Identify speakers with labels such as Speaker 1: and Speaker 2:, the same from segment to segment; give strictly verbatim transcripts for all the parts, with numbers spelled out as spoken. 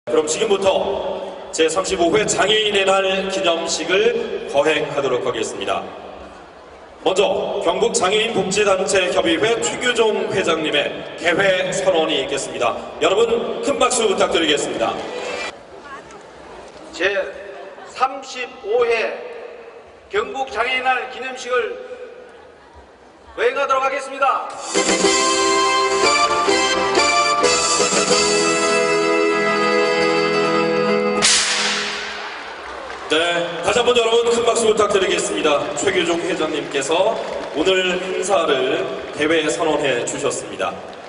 Speaker 1: 그럼 지금부터 제삼십오 회 장애인의 날 기념식을 거행하도록 하겠습니다. 먼저 경북장애인복지단체협의회 최규종 회장님의 개회 선언이 있겠습니다. 여러분 큰 박수 부탁드리겠습니다.
Speaker 2: 제삼십오 회 경북장애인의 날 기념식을 거행하도록 하겠습니다.
Speaker 1: 네, 다시 한번 여러분 큰 박수 부탁드리겠습니다. 최규종 회장님께서 오늘 행사를 개회 선언해 주셨습니다.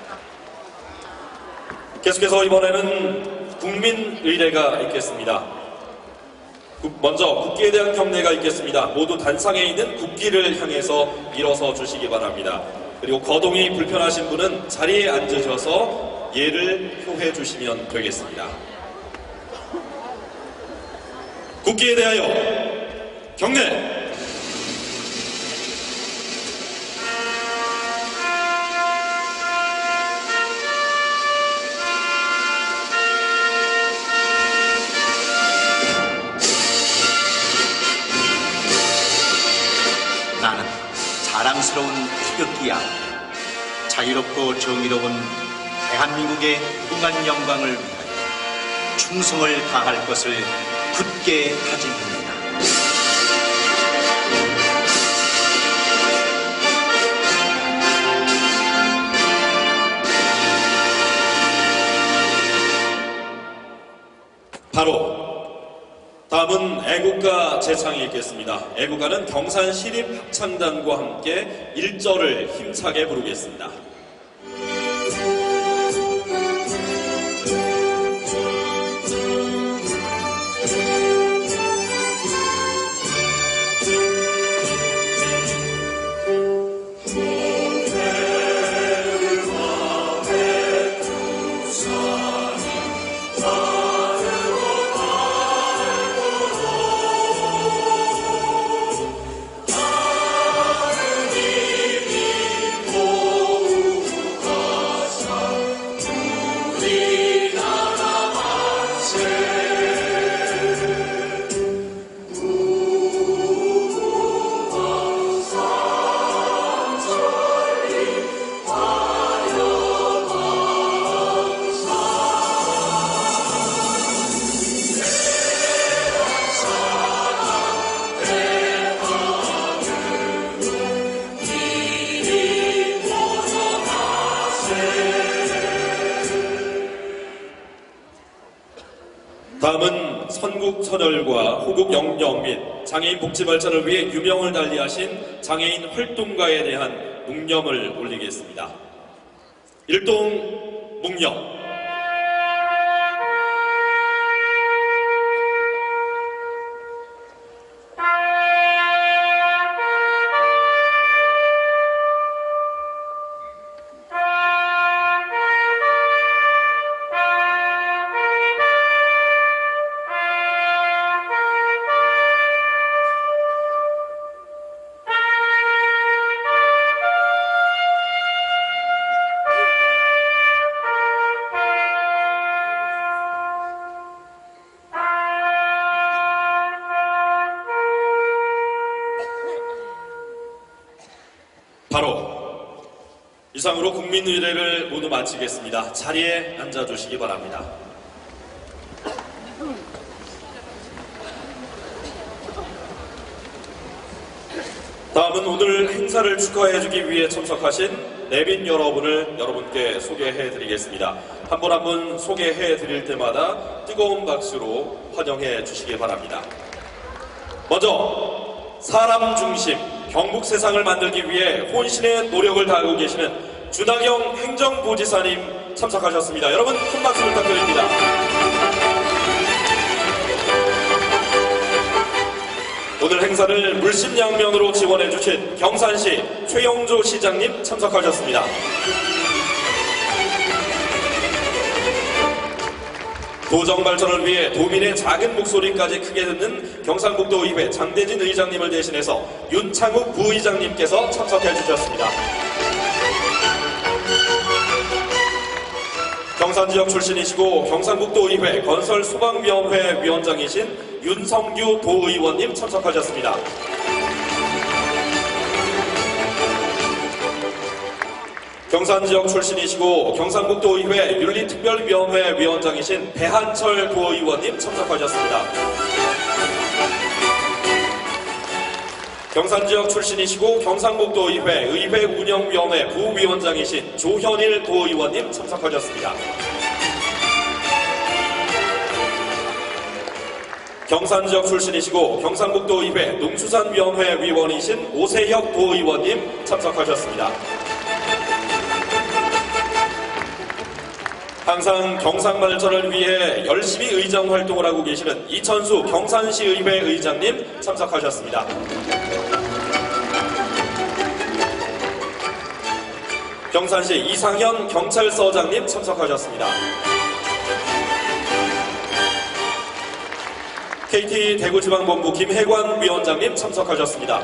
Speaker 1: 계속해서 이번에는 국민의례가 있겠습니다. 먼저 국기에 대한 경례가 있겠습니다. 모두 단상에 있는 국기를 향해서 일어서 주시기 바랍니다. 그리고 거동이 불편하신 분은 자리에 앉으셔서 예를 표해 주시면 되겠습니다. 국기에 대하여 경례!
Speaker 3: 나는 자랑스러운 태극기야. 자유롭고 정의로운 대한민국의 무궁한 영광을 위하여 충성을 다할 것을 굳게 다짐합니다.
Speaker 1: 바로 다음은 애국가 제창이 있겠습니다. 애국가는 경산시립합창단과 함께 일 절을 힘차게 부르겠습니다. 다음은 선국선열과 호국영령 및 장애인 복지 발전을 위해 유명을 달리하신 장애인 활동가에 대한 묵념을 올리겠습니다. 일동 묵념. 바로 이상으로 국민의례를 모두 마치겠습니다. 자리에 앉아주시기 바랍니다. 다음은 오늘 행사를 축하해주기 위해 참석하신 내빈 여러분을 여러분께 소개해드리겠습니다. 한 분 한 분 소개해드릴 때마다 뜨거운 박수로 환영해 주시기 바랍니다. 먼저 사람 중심 경북 세상을 만들기 위해 혼신의 노력을 다하고 계시는 준하경 행정부지사님 참석하셨습니다. 여러분 큰 박수 부탁드립니다. 오늘 행사를 물심양면으로 지원해 주신 경산시 최영조 시장님 참석하셨습니다. 도정 발전을 위해 도민의 작은 목소리까지 크게 듣는 경상북도의회 장대진 의장님을 대신해서 윤창욱 부의장님께서 참석해 주셨습니다. 경산 지역 출신이시고 경상북도의회 건설소방위원회 위원장이신 윤성규 도의원님 참석하셨습니다. 경산 지역 출신이시고 경상북도의회 윤리특별위원회 위원장이신 배한철 도의원님 참석하셨습니다. 경산 지역 출신이시고 경상북도의회 의회운영위원회 부위원장이신 조현일 도의원님 참석하셨습니다. 경산 지역 출신이시고 경상북도의회 농수산위원회 위원이신 오세혁 도의원님 참석하셨습니다. 항상 경상 발전을 위해 열심히 의정 활동을 하고 계시는 이천수 경산시의회 의장님 참석하셨습니다. 경산시 이상현 경찰서장님 참석하셨습니다. 케이티 대구지방본부 김혜관 위원장님 참석하셨습니다.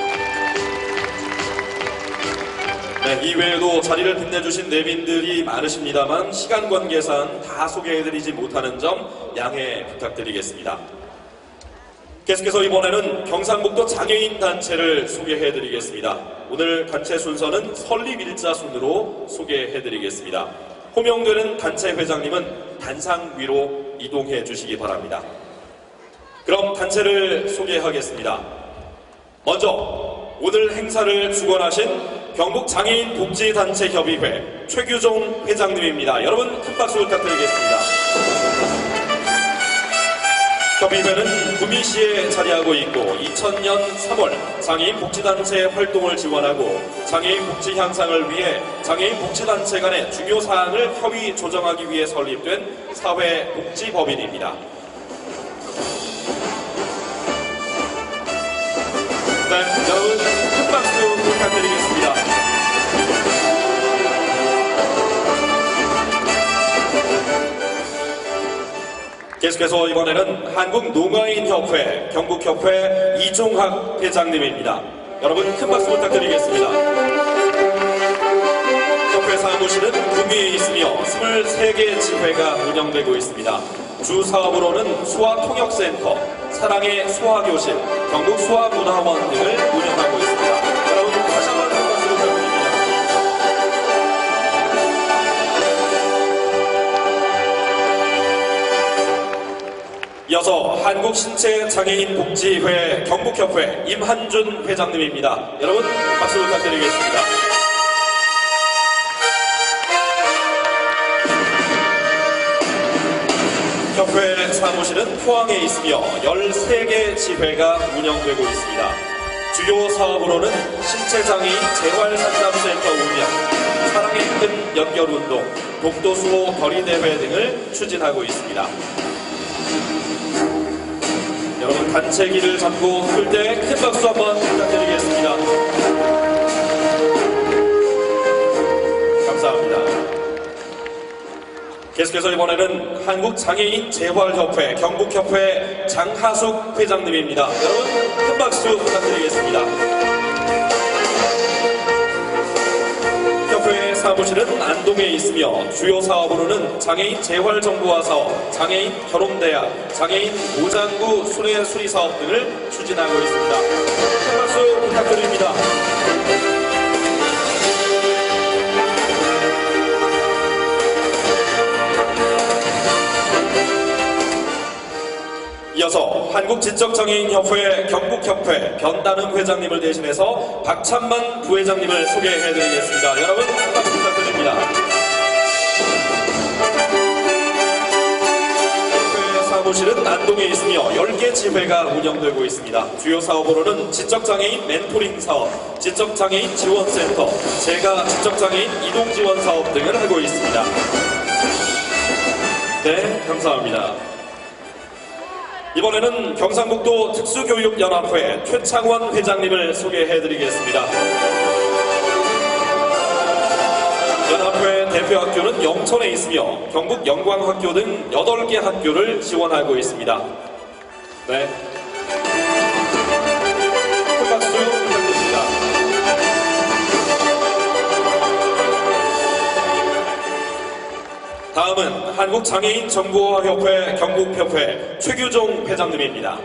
Speaker 1: 네, 이외에도 자리를 빛내주신 내빈들이 많으십니다만 시간 관계상 다 소개해드리지 못하는 점 양해 부탁드리겠습니다. 계속해서 이번에는 경상북도 장애인 단체를 소개해드리겠습니다. 오늘 단체 순서는 설립일자 순으로 소개해드리겠습니다. 호명되는 단체 회장님은 단상 위로 이동해 주시기 바랍니다. 그럼 단체를 소개하겠습니다. 먼저 오늘 행사를 주관하신 경북장애인복지단체협의회 최규종 회장님입니다. 여러분 큰 박수 부탁드리겠습니다. 협의회는 구미시에 자리하고 있고 이천 년 삼월 장애인 복지단체 활동을 지원하고 장애인 복지 향상을 위해 장애인 복지단체 간의 중요 사항을 협의 조정하기 위해 설립된 사회복지법인입니다. 네, 여러분 큰 박수 부탁드리겠습니다. 계속해서 이번에는 한국농아인협회 경북협회 이종학 회장님입니다. 여러분 큰 박수 부탁드리겠습니다. 협회 사무실은 구미에 있으며 스물세 개 지회가 운영되고 있습니다. 주 사업으로는 수화통역센터, 사랑의 수화교실, 경북수화문화원 등을 운영하고 있습니다. 여러분 다시 한번 큰 박수 부탁드립니다. 이어서 한국신체장애인복지회 경북협회 임한준 회장님입니다. 여러분 박수 부탁드리겠습니다. 협회 사무실은 포항에 있으며 열세 개 지회가 운영되고 있습니다. 주요 사업으로는 신체장애인 재활상담센터 운영, 사랑의 끈 연결운동, 독도수호 거리대회 등을 추진하고 있습니다. 여러분 단체 길을 잡고 풀 때 큰 박수 한번 부탁드리겠습니다. 감사합니다. 계속해서 이번에는 한국장애인 재활협회 경북협회 장하숙 회장님입니다. 여러분 큰 박수 부탁드리겠습니다. 협회의 사무실은 안동에 있으며 주요 사업으로는 장애인 재활정보화 사업, 장애인 결혼대학, 장애인 모장구 수레 수리 사업 등을 추진하고 있습니다. 큰 박수 부탁드립니다. 이어서 한국지적장애인협회 경북협회 변다능 회장님을 대신해서 박찬만 부회장님을 소개해드리겠습니다. 여러분 박수 부탁드립니다. 협회 사무실은 안동에 있으며 열 개 지회가 운영되고 있습니다. 주요 사업으로는 지적장애인 멘토링 사업, 지적장애인 지원센터, 제가 지적장애인 이동지원 사업 등을 하고 있습니다. 네, 감사합니다. 이번에는 경상북도 특수교육연합회 최창원 회장님을 소개해드리겠습니다. 연합회 대표학교는 영천에 있으며 경북 영광학교 등 여덟 개 학교를 지원하고 있습니다. 네. 큰 박수 부탁드립니다. 다음은 한국장애인 정보화협회 경북협회 최규종 회장님입니다.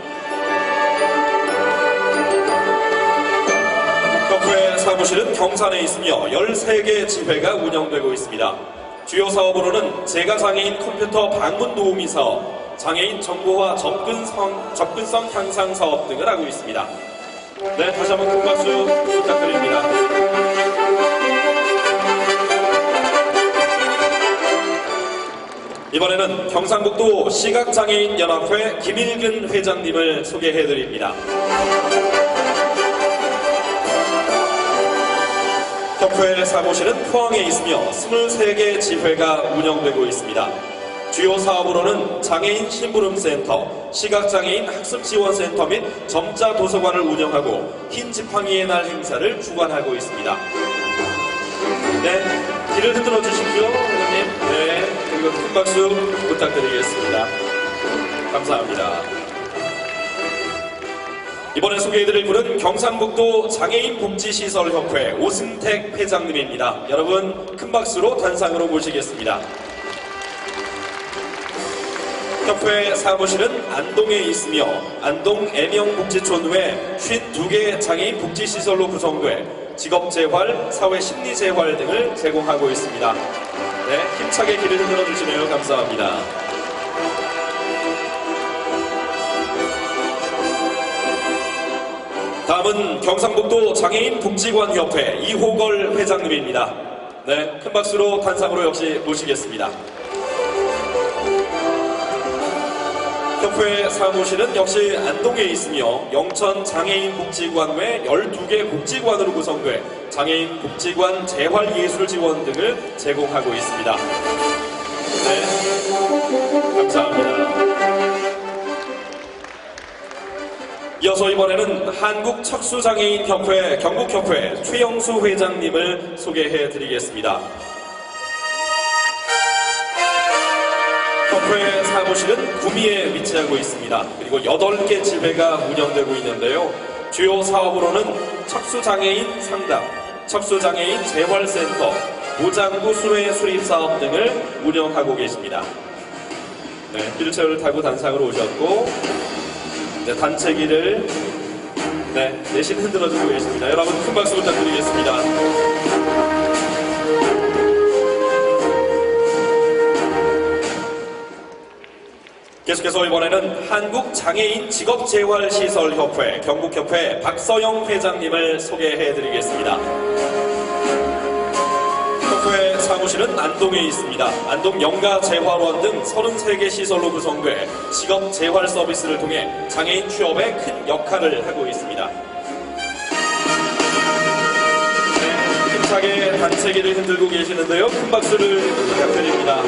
Speaker 1: 협회 사무실은 경산에 있으며 열세 개 지회가 운영되고 있습니다. 주요 사업으로는 재가장애인 컴퓨터 방문 도우미 사업, 장애인 정보화 접근성, 접근성 향상 사업 등을 하고 있습니다. 네, 다시 한번 큰 박수 부탁드립니다. 이번에는 경상북도 시각장애인연합회 김일근 회장님을 소개해드립니다. 협회 사무실은 포항에 있으며 스물세 개 지회가 운영되고 있습니다. 주요 사업으로는 장애인 심부름센터, 시각장애인 학습지원센터 및 점자 도서관을 운영하고 흰 지팡이의 날 행사를 주관하고 있습니다. 네, 길을 흔들어 주십시오, 회장님. 네, 그리고 큰 박수 부탁드리겠습니다. 감사합니다. 이번에 소개해드릴 분은 경상북도 장애인복지시설협회 오승택 회장님입니다. 여러분 큰 박수로 단상으로 모시겠습니다. 협회 사무실은 안동에 있으며 안동 애명복지촌 외 오십이 개 장애인 복지시설로 구성돼 직업재활, 사회심리재활 등을 제공하고 있습니다. 네, 힘차게 길을 흔들어 주시네요. 감사합니다. 다음은 경상북도 장애인복지관협회 이호걸 회장님입니다. 네, 큰 박수로 단상으로 역시 모시겠습니다. 협회 사무실은 역시 안동에 있으며 영천 장애인복지관 외 열두 개 복지관으로 구성돼 장애인 복지관 재활예술 지원 등을 제공하고 있습니다. 네, 감사합니다. 이어서 이번에는 한국척수장애인협회 경북협회 최영수 회장님을 소개해드리겠습니다. 협회 사무실은 구미에 위치하고 있습니다. 그리고 여덟 개 지회가 운영되고 있는데요. 주요 사업으로는 척수장애인 상담, 척수장애인 재활센터, 보장구 수레 수립 사업 등을 운영하고 계십니다. 네, 휠체어를 타고 단상으로 오셨고 네, 단체기를 네, 대신 흔들어주고 계십니다. 여러분 큰 박수 부탁드리겠습니다. 계속해서 이번에는 한국장애인 직업재활시설협회 경북협회 박서영 회장님을 소개해드리겠습니다. 협회 사무실은 안동에 있습니다. 안동 영가재활원 등 서른세 개 시설로 구성돼 직업재활 서비스를 통해 장애인 취업에 큰 역할을 하고 있습니다. 네, 힘차게 단체기를 흔들고 계시는데요. 큰 박수를 부탁드립니다.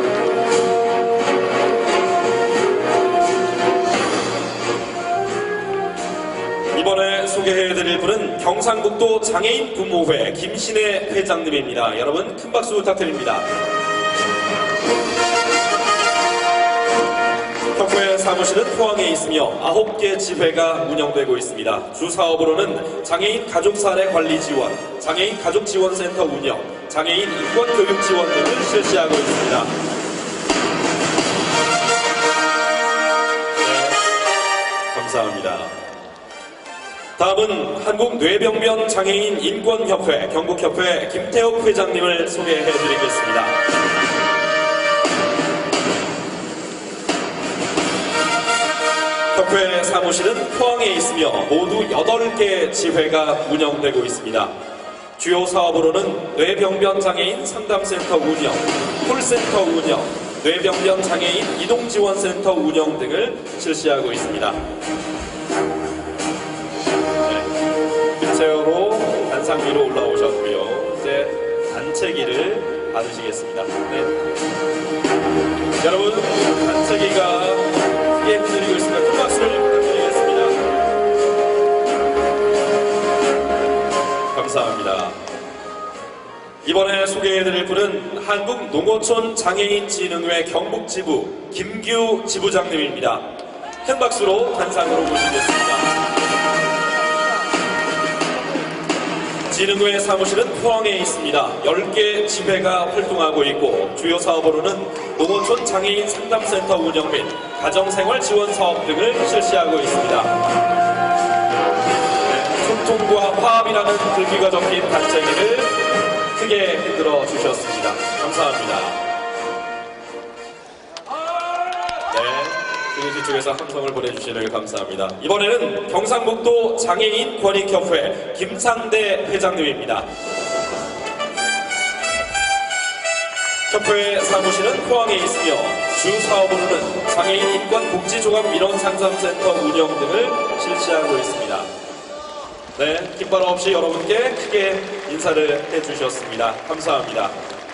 Speaker 1: 이번에 소개해드릴 분은 경상북도 장애인 부모회 김신혜 회장님입니다. 여러분 큰 박수 부탁드립니다. 협회 사무실은 포항에 있으며 아홉 개 지회가 운영되고 있습니다. 주 사업으로는 장애인 가족사례 관리 지원, 장애인 가족지원센터 운영, 장애인 인권교육 지원 등을 실시하고 있습니다. 네, 감사합니다. 다음은 한국뇌병변 장애인 인권협회 경북협회 김태욱 회장님을 소개해드리겠습니다. 협회 사무실은 포항에 있으며 모두 여덟 개 지회가 운영되고 있습니다. 주요 사업으로는 뇌병변 장애인 상담센터 운영, 콜센터 운영, 뇌병변 장애인 이동지원센터 운영 등을 실시하고 있습니다. 휠체어로 단상 위로 올라오셨고요. 이제 단체기를 받으시겠습니다. 네. 여러분 단체기가 크게 흔들리고 있습니다. 큰 박수를 부탁드리겠습니다. 감사합니다. 이번에 소개해드릴 분은 한국농어촌 장애인진흥회 경북지부 김규 지부장님입니다. 큰 박수로 단상으로 모시겠습니다. 지능회 사무실은 포항에 있습니다. 열 개 지회가 활동하고 있고 주요 사업으로는 농어촌 장애인 상담센터 운영 및 가정생활 지원 사업 등을 실시하고 있습니다. 네, 소통과 화합이라는 글귀가 적힌 단체기를 크게 흔들어 주셨습니다. 감사합니다. 뒤쪽에서 함성을 보내주시길 감사합니다. 이번에는 경상북도 장애인 권익협회 김상대 회장님입니다. 협회 사무실은 포항에 있으며 주 사업으로는 장애인 인권 복지종합 민원 상담센터 운영 등을 실시하고 있습니다. 네, 깃발 없이 여러분께 크게 인사를 해주셨습니다. 감사합니다.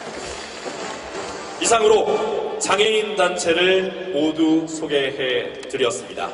Speaker 1: 이상으로 장애인 단체를 모두 소개해 드렸습니다.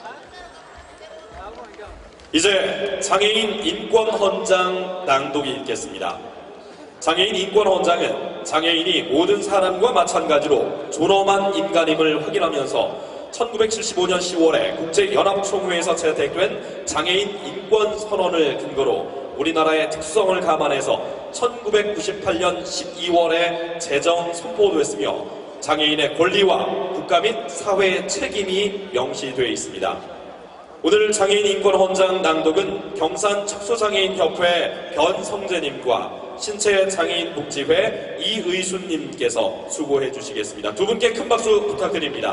Speaker 1: 이제 장애인 인권헌장 낭독이 있겠습니다. 장애인 인권헌장은 장애인이 모든 사람과 마찬가지로 존엄한 인간임을 확인하면서 천구백칠십오 년 시월에 국제연합총회에서 채택된 장애인 인권선언을 근거로 우리나라의 특성을 감안해서 천구백구십팔 년 십이월에 제정 선포됐으며 장애인의 권리와 국가 및 사회의 책임이 명시되어 있습니다. 오늘 장애인 인권헌장 낭독은 경산 척소장애인협회 변성재님과 신체장애인복지회 이의순님께서 수고해 주시겠습니다. 두 분께 큰 박수 부탁드립니다.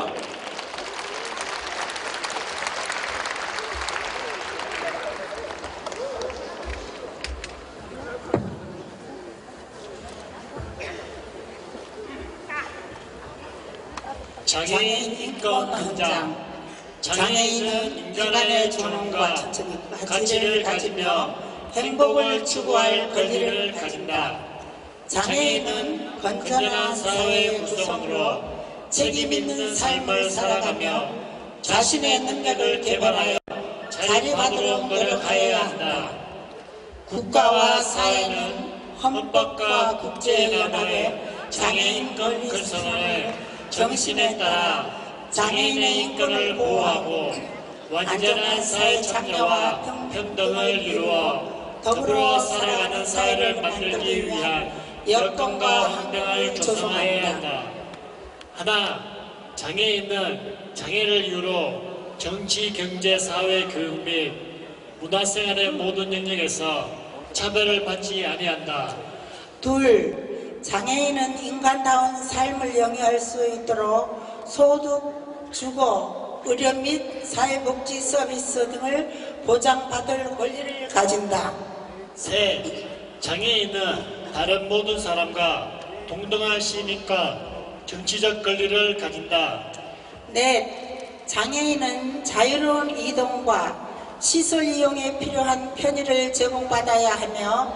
Speaker 4: 장애인 인권헌장. 장애인은 인간의 존엄과 가치를 가지며 행복을 추구할 권리를 가진다. 장애인은 건전한 사회 구성으로 책임 있는 삶을 살아가며 자신의 능력을 개발하여 자립하도록 노력하여야 한다. 국가와 사회는 헌법과 국제연합의 장애인권 결성을 정신에 따라 장애인의 인권을 보호하고 완전한 사회 참여와 평등을 이루어 더불어 살아가는 사회를 만들기 위한 여건과 환경을 조성해야 한다. 하나, 장애인은 장애를 이유로 정치, 경제, 사회, 교육 및 문화생활의 모든 영역에서 차별을 받지 아니한다.
Speaker 5: 둘, 장애인은 인간다운 삶을 영위할 수 있도록 소득, 주거, 의료 및 사회복지 서비스 등을 보장받을 권리를 가진다.
Speaker 4: 셋, 장애인은 다른 모든 사람과 동등한 시민과 정치적 권리를 가진다.
Speaker 5: 넷, 장애인은 자유로운 이동과 시설 이용에 필요한 편의를 제공받아야 하며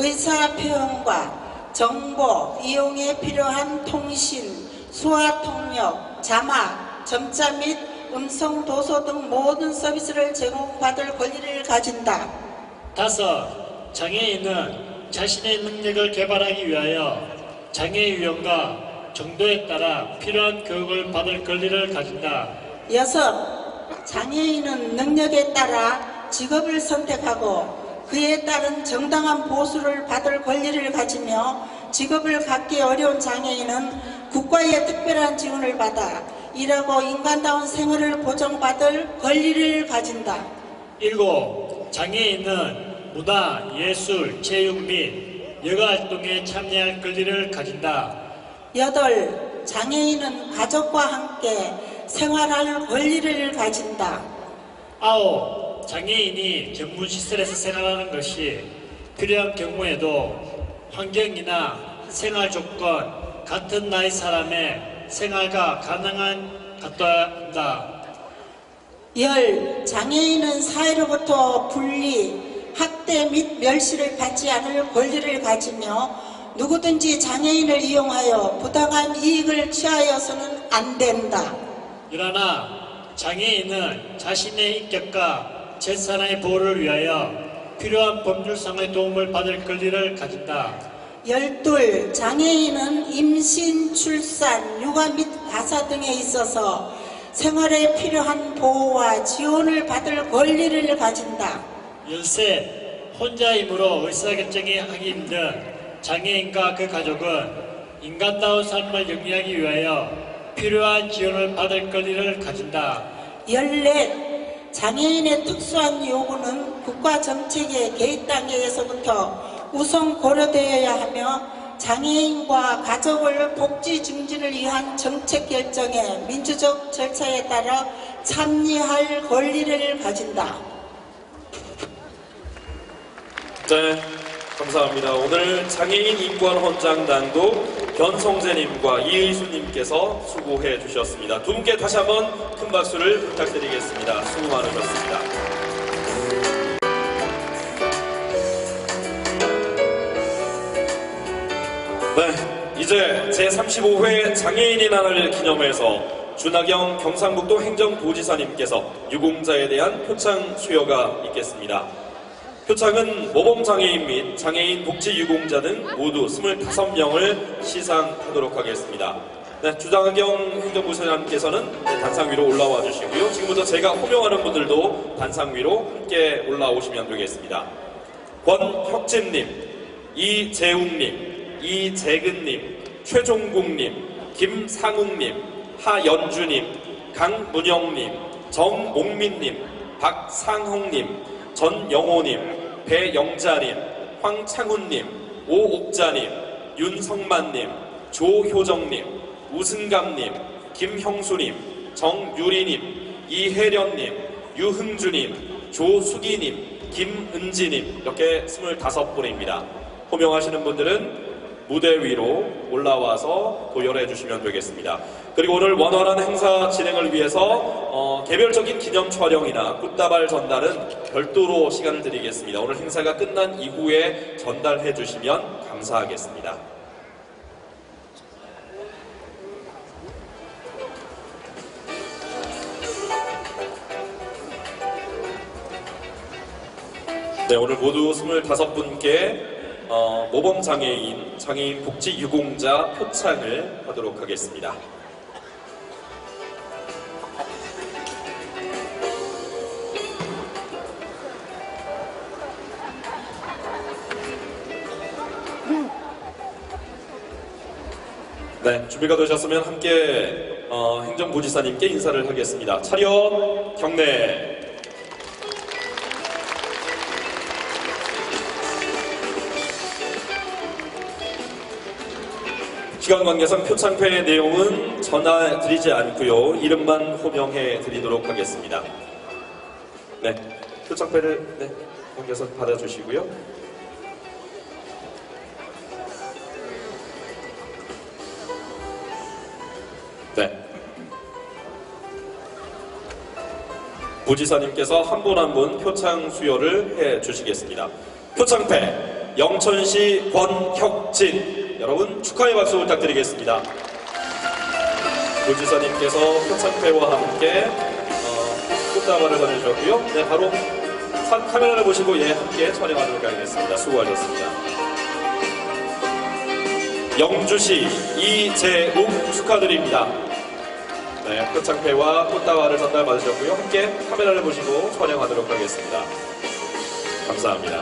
Speaker 5: 의사표현과 정보 이용에 필요한 통신, 수화통역, 자막, 점자 및 음성 도서 등 모든 서비스를 제공받을 권리를 가진다.
Speaker 4: 다섯, 장애인은 자신의 능력을 개발하기 위하여 장애 유형과 정도에 따라 필요한 교육을 받을 권리를 가진다.
Speaker 5: 여섯, 장애인은 능력에 따라 직업을 선택하고 그에 따른 정당한 보수를 받을 권리를 가지며 직업을 갖기 어려운 장애인은 국가의 특별한 지원을 받아 일하고 인간다운 생활을 보장받을 권리를 가진다.
Speaker 4: 일곱, 장애인은 문화, 예술, 체육 및 여가활동에 참여할 권리를 가진다.
Speaker 5: 여덟, 장애인은 가족과 함께 생활할 권리를 가진다.
Speaker 4: 아홉, 장애인이 전문시설에서 생활하는 것이 필요한 경우에도 환경이나 생활조건, 같은 나이 사람의 생활과 가능한 갖춰야 한다.
Speaker 5: 열, 장애인은 사회로부터 분리, 학대 및 멸시를 받지 않을 권리를 가지며 누구든지 장애인을 이용하여 부당한 이익을 취하여서는 안 된다.
Speaker 4: 그러나 장애인은 자신의 인격과 재산의 보호를 위하여 필요한 법률상의 도움을 받을 권리를 가진다.
Speaker 5: 열둘, 장애인은 임신, 출산, 육아 및 가사 등에 있어서 생활에 필요한 보호와 지원을 받을 권리를 가진다.
Speaker 4: 열셋, 혼자이므로 의사결정이 하기 힘든 장애인과 그 가족은 인간다운 삶을 영위하기 위하여 필요한 지원을 받을 권리를 가진다.
Speaker 5: 열넷. 장애인의 특수한 요구는 국가 정책의 개입 단계에서부터 우선 고려되어야 하며 장애인과 가족을 복지 증진을 위한 정책 결정에 민주적 절차에 따라 참여할 권리를 가진다.
Speaker 1: 네, 감사합니다. 오늘 장애인 인권헌장단도 변성재님과 이의수님께서 수고해 주셨습니다. 두 분께 다시 한번 큰 박수를 부탁드리겠습니다. 수고 많으셨습니다. 네, 이제 제삼십오 회 장애인의 날을 기념해서 준하경 경상북도 행정도지사님께서 유공자에 대한 표창 수여가 있겠습니다. 표창은 모범장애인 및 장애인 복지 유공자 등 모두 스물다섯 명을 시상하도록 하겠습니다. 네, 주장하경 행정부사장님께서는 네, 단상 위로 올라와 주시고요. 지금부터 제가 호명하는 분들도 단상 위로 함께 올라오시면 되겠습니다. 권혁진님, 이재웅님, 이재근님, 최종국님, 김상욱님, 하연주님, 강문영님, 정몽민님, 박상홍님, 전영호님, 배영자님, 황창훈님, 오옥자님, 윤성만님, 조효정님, 우승감님, 김형수님, 정유리님, 이혜련님, 유흥주님, 조수기님, 김은지님 이렇게 스물다섯 분입니다. 호명하시는 분들은 무대 위로 올라와서 도열해 주시면 되겠습니다. 그리고 오늘 원활한 행사 진행을 위해서 어, 개별적인 기념 촬영이나 꽃다발 전달은 별도로 시간을 드리겠습니다. 오늘 행사가 끝난 이후에 전달해 주시면 감사하겠습니다. 네, 오늘 모두 스물다섯 분께 어, 모범장애인, 장애인 복지 유공자 표창을 하도록 하겠습니다. 네, 준비가 되셨으면 함께 어, 행정부지사님께 인사를 하겠습니다. 차렷 경례. 시간 관계상 표창패의 내용은 전화드리지 않고요. 이름만 호명해 드리도록 하겠습니다. 네, 표창패를 네, 관계서 받아주시고요. 네. 부지사님께서 한 분 한 분 표창 수여를 해 주시겠습니다. 표창패 영천시 권혁진 여러분 축하의 박수 부탁드리겠습니다. 부지사님께서 표창패와 함께 어, 꽃다발을 보내주셨고요. 네, 바로 사, 카메라를 보시고 예, 함께 촬영하도록 하겠습니다. 수고하셨습니다. 영주시 이재욱 축하드립니다. 네, 표창패와 꽃다발을 전달 받으셨고요. 함께 카메라를 보시고 촬영하도록 하겠습니다. 감사합니다.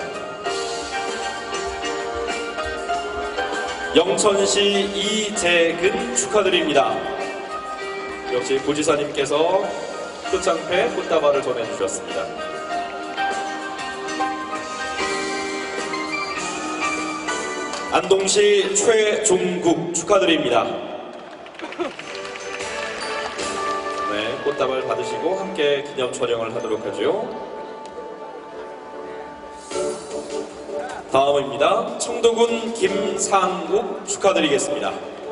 Speaker 1: 영천시 이재근 축하드립니다. 역시 부지사님께서 표창패 꽃다발을 전해주셨습니다. 안동시 최종국 축하드립니다. 네, 꽃다발 받으시고 함께 기념 촬영을 하도록 하죠. 다음입니다. 청도군 김상욱 축하드리겠습니다.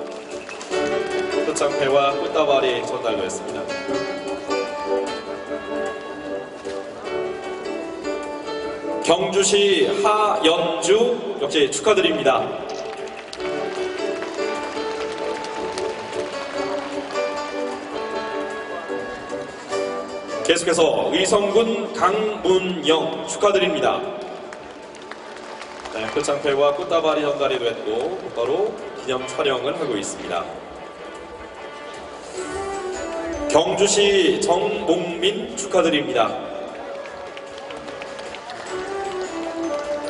Speaker 1: 표창패와 꽃다발이 전달됐습니다. 경주시 하연주 역시 축하드립니다. 계속해서 의성군 강문영 축하드립니다. 네, 표창패와 꽃다발이 전달이 됐고 곧바로 기념 촬영을 하고 있습니다. 경주시 정몽민 축하드립니다.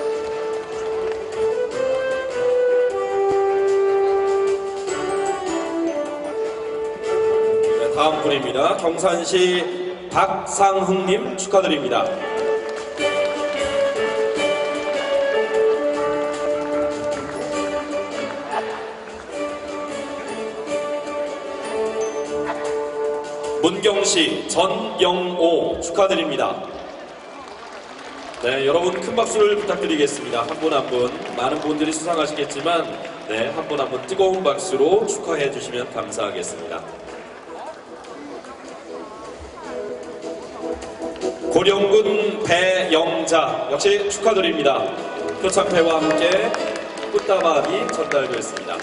Speaker 1: 분입니다. 경산시 박상흥님 축하드립니다. 문경시 전영오 축하드립니다. 네, 여러분 큰 박수를 부탁드리겠습니다. 한 분 한 분, 많은 분들이 수상하시겠지만 네, 한 분 한 분 뜨거운 박수로 축하해 주시면 감사하겠습니다. 고령군 배영자 역시 축하드립니다. 표창패와 함께 꽃다발이 전달되었습니다.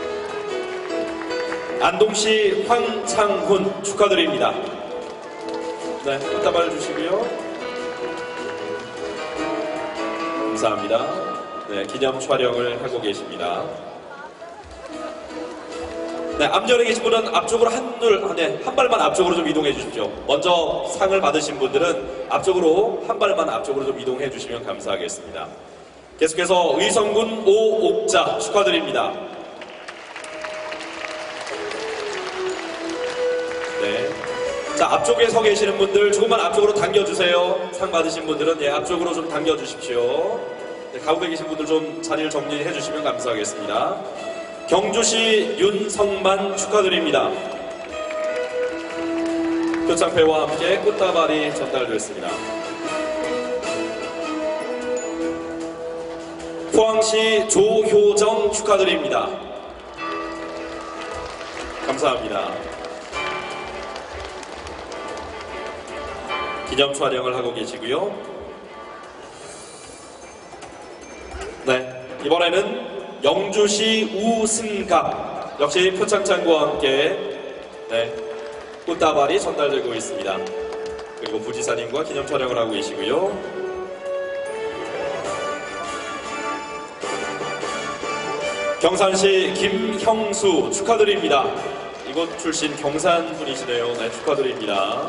Speaker 1: 안동시 황창훈 축하드립니다. 네, 꽃다발 주시고요. 감사합니다. 네, 기념 촬영을 하고 계십니다. 네, 앞전에 계신 분은 앞쪽으로 한, 줄, 네, 한 발만 앞쪽으로 좀 이동해 주십시오. 먼저 상을 받으신 분들은 앞쪽으로 한 발만 앞쪽으로 좀 이동해 주시면 감사하겠습니다. 계속해서 의성군 오옥자 축하드립니다. 네. 자, 앞쪽에 서 계시는 분들 조금만 앞쪽으로 당겨주세요. 상 받으신 분들은 예, 앞쪽으로 좀 당겨주십시오. 네, 가운데 계신 분들 좀 자리를 정리해 주시면 감사하겠습니다. 경주시 윤성만 축하드립니다. 표창패와 함께 꽃다발이 전달됐습니다. 포항시 조효정 축하드립니다. 감사합니다. 기념 촬영을 하고 계시고요. 네, 이번에는 영주시 우승갑 역시 표창장과 함께 네, 꽃다발이 전달되고 있습니다. 그리고 부지사님과 기념 촬영을 하고 계시고요. 경산시 김형수 축하드립니다. 이곳 출신 경산 분이시네요. 네, 축하드립니다.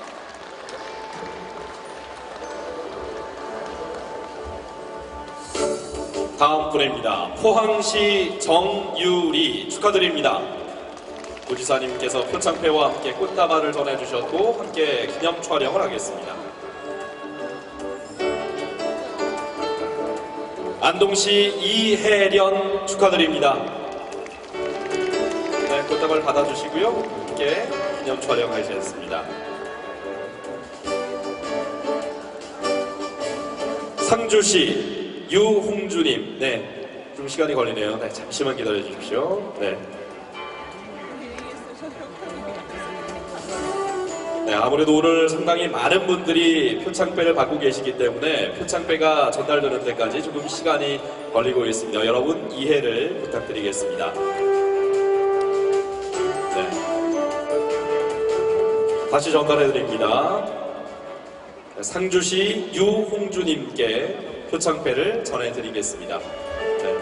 Speaker 1: 다음 분입니다. 포항시 정유리 축하드립니다. 부지사님께서 표창패와 함께 꽃다발을 전해주셨고 함께 기념 촬영을 하겠습니다. 안동시 이혜련 축하드립니다. 네, 꽃다발 받아주시고요. 함께 기념 촬영하시겠습니다. 상주시 유홍주님, 네, 좀 시간이 걸리네요. 네, 잠시만 기다려 주십시오. 네. 네, 아무래도 오늘 상당히 많은 분들이 표창배를 받고 계시기 때문에 표창배가 전달되는 데까지 조금 시간이 걸리고 있습니다. 여러분 이해를 부탁드리겠습니다. 네. 다시 전달해 드립니다. 상주시 유홍주님께 표창패를 전해드리겠습니다. 네.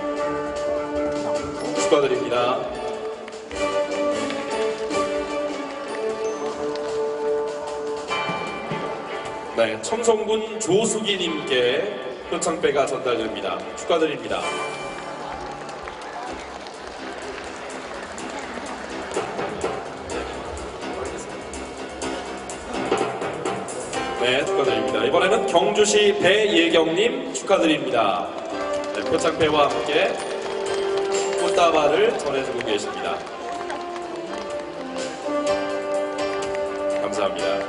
Speaker 1: 축하드립니다. 네, 청송군 조수기님께 표창패가 전달됩니다. 축하드립니다. 네, 축하드립니다. 이번에는 경주시 배예경님 축하드립니다. 네, 표창패와 함께 꽃다발을 전해주고 계십니다. 감사합니다.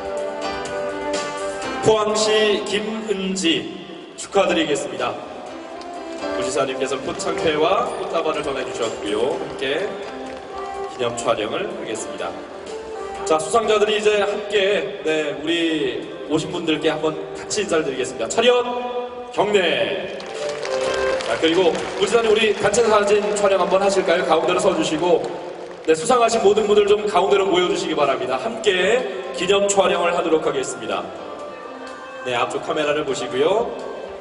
Speaker 1: 포항시 김은지 축하드리겠습니다. 부지사님께서 표창패와 꽃다발을 전해주셨고요. 함께 기념 촬영을 하겠습니다. 자, 수상자들이 이제 함께 네, 우리 오신 분들께 한번 같이 인사를 드리겠습니다. 차렷 경례. 자, 그리고 부지사님 우리 단체 사진 촬영 한번 하실까요? 가운데로 서주시고 네, 수상하신 모든 분들 좀 가운데로 모여주시기 바랍니다. 함께 기념 촬영을 하도록 하겠습니다. 네, 앞쪽 카메라를 보시고요.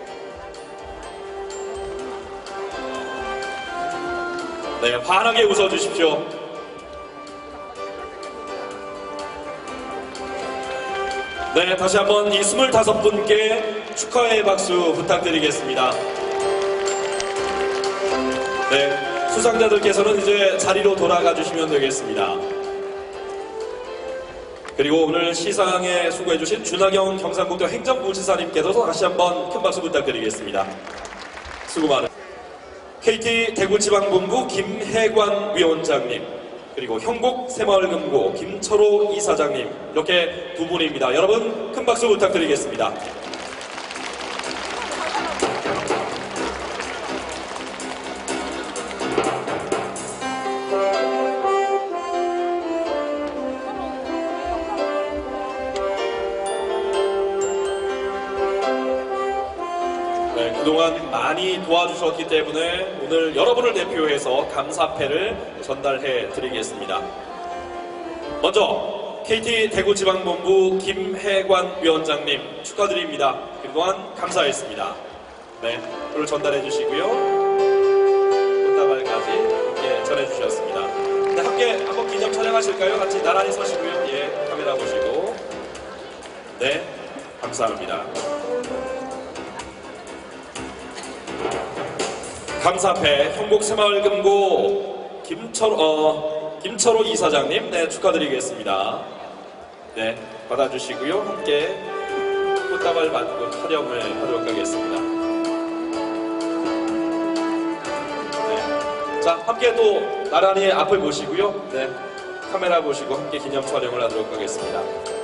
Speaker 1: 네, 환하게 웃어주십시오. 네, 다시 한번 이 스물다섯 분께 축하의 박수 부탁드리겠습니다. 네, 수상자들께서는 이제 자리로 돌아가 주시면 되겠습니다. 그리고 오늘 시상에 수고해주신 준하경 경상북도 행정부지사님께서도 다시 한번 큰 박수 부탁드리겠습니다. 수고 많으 케이티 대구지방본부 김혜관 위원장님, 그리고 형곡 새마을금고 김철호 이사장님, 이렇게 두 분입니다. 여러분 큰 박수 부탁드리겠습니다. 네, 그동안 많이 도와주셨기 때문에 오늘 여러분을 대표해서 감사패를 전달해 드리겠습니다. 먼저 케이티 대구지방본부 김혜관 위원장님 축하드립니다. 그동안 감사했습니다. 네, 그걸 전달해 주시고요. 꽃다발까지 함께 전해 주셨습니다. 네, 함께 한번 기념 촬영하실까요? 같이 나란히 서시고요. 예, 카메라 보시고. 네, 감사합니다. 감사패 형곡 새마을금고 김철, 어, 김철호 이사장님, 네, 축하드리겠습니다. 네, 받아주시고요. 함께 꽃다발 받고 촬영을 하도록 하겠습니다. 네. 자, 함께 또 나란히 앞을 보시고요. 네, 카메라 보시고 함께 기념 촬영을 하도록 하겠습니다.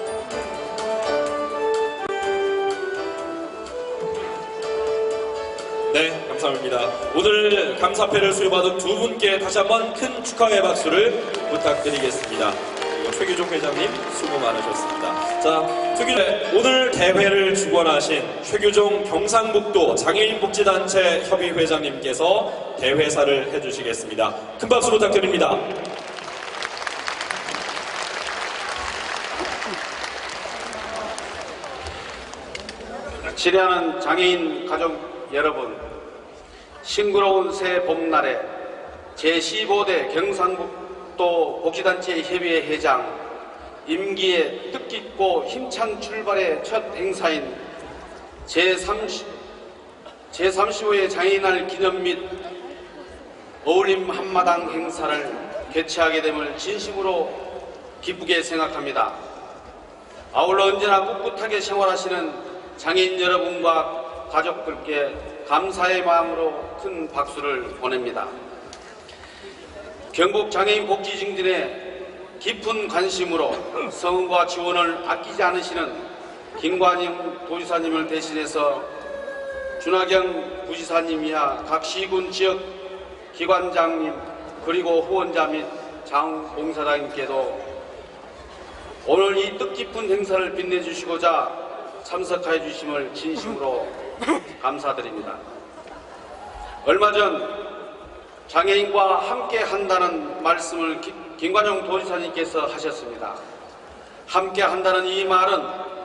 Speaker 1: 네, 감사합니다. 오늘 감사패를 수여받은 두 분께 다시 한번 큰 축하의 박수를 부탁드리겠습니다. 그리고 최규종 회장님 수고 많으셨습니다. 자, 최규종, 오늘 대회를 주관하신 최규종 경상북도 장애인복지단체 협의회장님께서 대회사를 해주시겠습니다. 큰 박수 부탁드립니다.
Speaker 2: 지뢰하는 장애인 가족 여러분, 싱그러운 새 봄날에 제십오 대 경상북도 복지단체 협의회 회장 임기의 뜻깊고 힘찬 출발의 첫 행사인 제삼십오 회 장애인날 기념 및 어울림 한마당 행사를 개최하게 됨을 진심으로 기쁘게 생각합니다. 아울러 언제나 꿋꿋하게 생활하시는 장애인 여러분과 가족들께 감사의 마음으로 큰 박수를 보냅니다. 경북 장애인 복지 증진에 깊은 관심으로 성원과 지원을 아끼지 않으시는 김관영 도지사님을 대신해서 준하경 부지사님이야 각 시군 지역 기관장님 그리고 후원자 및 자원봉사자님께도 오늘 이 뜻깊은 행사를 빛내주시고자 참석하여 주심을 진심으로 감사드립니다. 얼마 전 장애인과 함께 한다는 말씀을 김관영 도지사님께서 하셨습니다. 함께 한다는 이 말은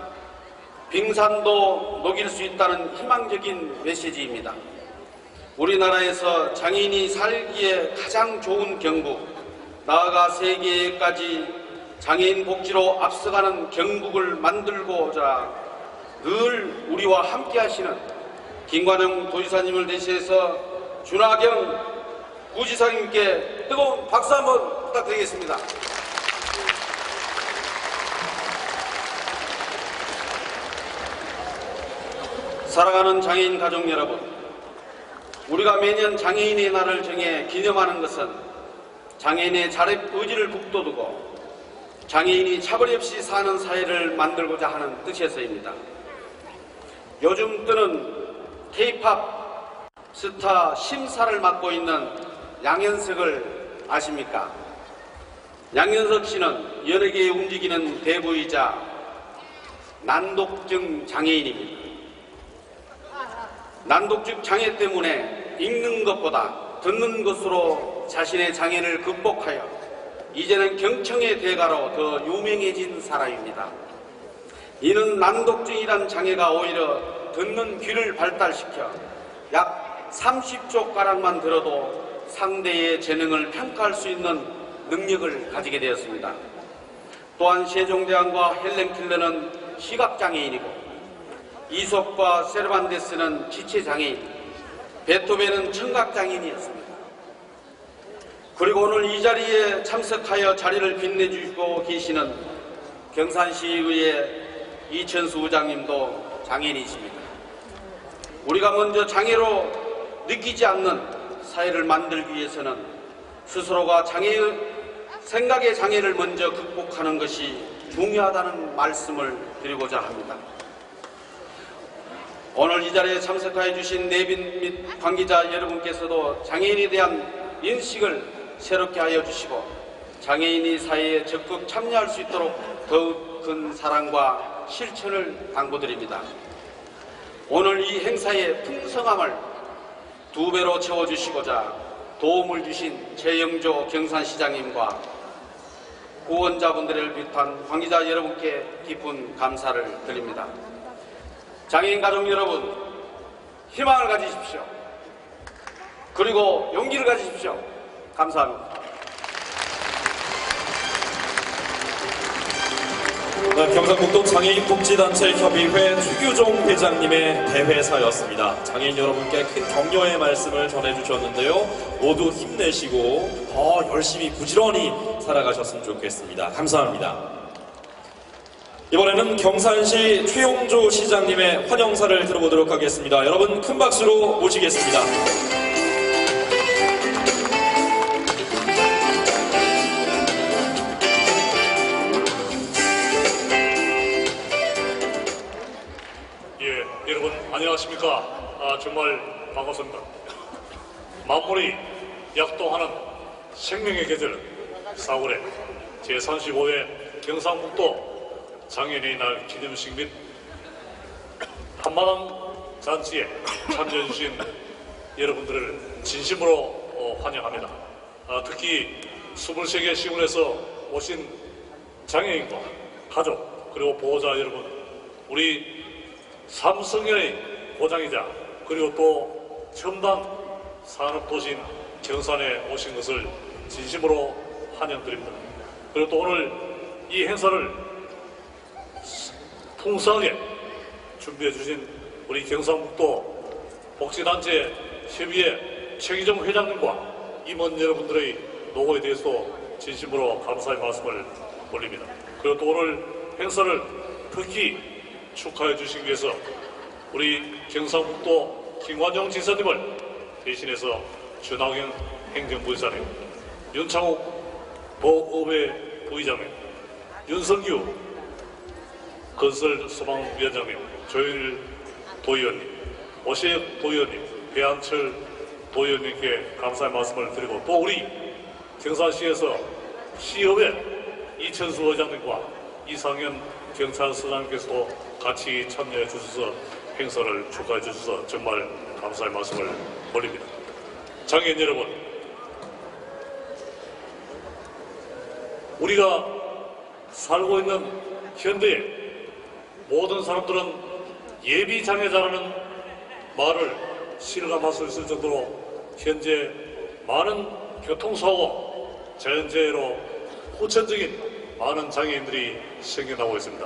Speaker 2: 빙산도 녹일 수 있다는 희망적인 메시지입니다. 우리나라에서 장애인이 살기에 가장 좋은 경북, 나아가 세계까지 장애인 복지로 앞서가는 경북을 만들고자 늘 우리와 함께 하시는 김관영 도지사님을 대신해서 준하경 부지사님께 뜨거운 박수 한번 부탁드리겠습니다. 사랑하는 장애인 가족 여러분, 우리가 매년 장애인의 날을 정해 기념하는 것은 장애인의 자립 의지를 북돋우고 장애인이 차별 없이 사는 사회를 만들고자 하는 뜻에서입니다. 요즘 뜨는 케이팝 스타 심사를 맡고 있는 양현석을 아십니까? 양현석 씨는 연예계에 움직이는 대부이자 난독증 장애인입니다. 난독증 장애 때문에 읽는 것보다 듣는 것으로 자신의 장애를 극복하여 이제는 경청의 대가로 더 유명해진 사람입니다. 이는 난독증이란 장애가 오히려 듣는 귀를 발달시켜 약 삼십 초가량만 들어도 상대의 재능을 평가할 수 있는 능력을 가지게 되었습니다. 또한 세종대왕과 헬렌 켈러는 시각장애인이고 이솝과 세르반테스는 지체장애인, 베토벤은 청각장애인이었습니다. 그리고 오늘 이 자리에 참석하여 자리를 빛내주시고 계시는 경산시의회 이천수 의장님도 장애인이십니다. 우리가 먼저 장애로 느끼지 않는 사회를 만들기 위해서는 스스로가 장애의 생각의 장애를 먼저 극복하는 것이 중요하다는 말씀을 드리고자 합니다. 오늘 이 자리에 참석하여 주신 내빈 및 관계자 여러분께서도 장애인에 대한 인식을 새롭게 하여 주시고 장애인이 사회에 적극 참여할 수 있도록 더욱 큰 사랑과 실천을 당부드립니다. 오늘 이 행사의 풍성함을 두 배로 채워주시고자 도움을 주신 최영조 경산시장님과 후원자분들을 비롯한 관계자 여러분께 깊은 감사를 드립니다. 장애인 가족 여러분, 희망을 가지십시오. 그리고 용기를 가지십시오. 감사합니다.
Speaker 1: 네, 경상북도 장애인복지단체협의회 최규종 회장님의 대회사였습니다. 장애인 여러분께 큰 격려의 말씀을 전해주셨는데요. 모두 힘내시고 더 열심히 부지런히 살아가셨으면 좋겠습니다. 감사합니다. 이번에는 경산시 최용조 시장님의 환영사를 들어보도록 하겠습니다. 여러분 큰 박수로 모시겠습니다.
Speaker 6: 예, 여러분 안녕하십니까? 아, 정말 반갑습니다. 만물이 약동하는 생명의 계절 사월에 제삼십오 회 경상북도 장애인의 날 기념식 및 한마당 잔치에 참여해주신 여러분들을 진심으로 어, 환영합니다. 아, 특히 이십세 개 시군에서 오신 장애인과 가족 그리고 보호자 여러분, 우리 삼성의 고장이자 그리고 또 첨단 산업도시인 경산에 오신 것을 진심으로 환영드립니다. 그리고 또 오늘 이 행사를 풍성하게 준비해 주신 우리 경상북도 복지단체 협의회 최기정 회장님과 임원 여러분들의 노고에 대해서도 진심으로 감사의 말씀을 올립니다. 그리고 또 오늘 행사를 특히 축하해 주시기 위해서 우리 경상북도 김관정 지사님을 대신해서 준하경 행정부의사님, 윤창욱 보의회 부의장님, 윤성규 건설소방위원장님, 조현일 도의원님, 오시혁 도의원님, 배한철 도의원님께 감사의 말씀을 드리고, 또 우리 경산시에서 시협회 이천수 의장님과 이상현 경찰서장님께서도 같이 참여해 주셔서 행사를 축하해 주셔서 정말 감사의 말씀을 올립니다. 장애인 여러분, 우리가 살고 있는 현대에 모든 사람들은 예비장애자라는 말을 실감할 수 있을 정도로 현재 많은 교통사고, 자연재해로 후천적인 많은 장애인들이 생겨나고 있습니다.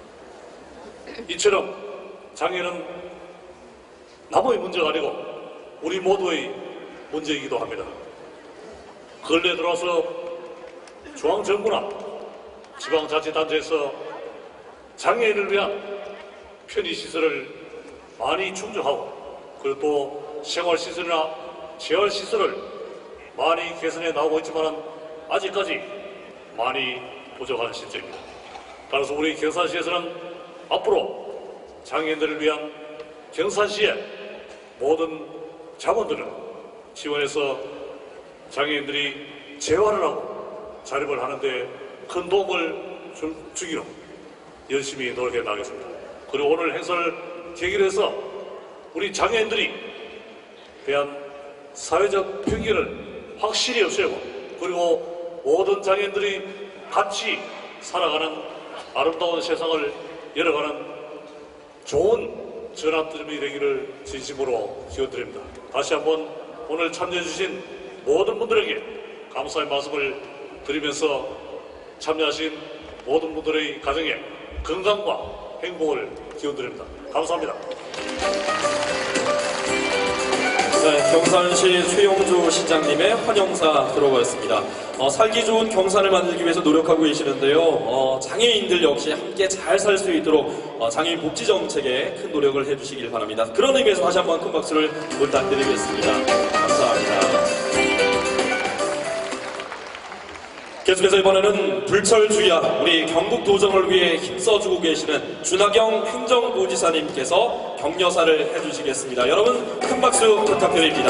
Speaker 6: 이처럼 장애는 남의 문제가 아니고 우리 모두의 문제이기도 합니다. 근래 들어와서 중앙정부나 지방자치단체에서 장애인을 위한 편의시설을 많이 충족하고, 그리고 또 생활시설이나 재활시설을 많이 개선해 나오고 있지만 아직까지 많이 부족한 실정입니다. 따라서 우리 경산시에서는 앞으로 장애인들을 위한 경산시의 모든 자본들을 지원해서 장애인들이 재활을 하고 자립을 하는데 큰 도움을 줄, 주기로 열심히 노력해 나가겠습니다. 그리고 오늘 행사를 계기로 해서 우리 장애인들이 대한 사회적 편견을 확실히 없애고, 그리고 모든 장애인들이 같이 살아가는 아름다운 세상을 열어가는 좋은 전환점이 되기를 진심으로 기원드립니다. 다시 한번 오늘 참여해주신 모든 분들에게 감사의 말씀을 드리면서 참여하신 모든 분들의 가정에 건강과 행복을 기원드립니다. 감사합니다.
Speaker 1: 네, 경산시 최용조 시장님의 환영사 들어보았습니다. 어, 살기 좋은 경산을 만들기 위해서 노력하고 계시는데요. 어, 장애인들 역시 함께 잘 살 수 있도록 어, 장애인 복지 정책에 큰 노력을 해주시길 바랍니다. 그런 의미에서 다시 한번 큰 박수를 부탁드리겠습니다. 감사합니다. 계속해서 이번에는 불철주야 우리 경북 도정을 위해 힘써주고 계시는 준하경 행정부지사님께서 격려사를 해주시겠습니다. 여러분 큰 박수 부탁드립니다.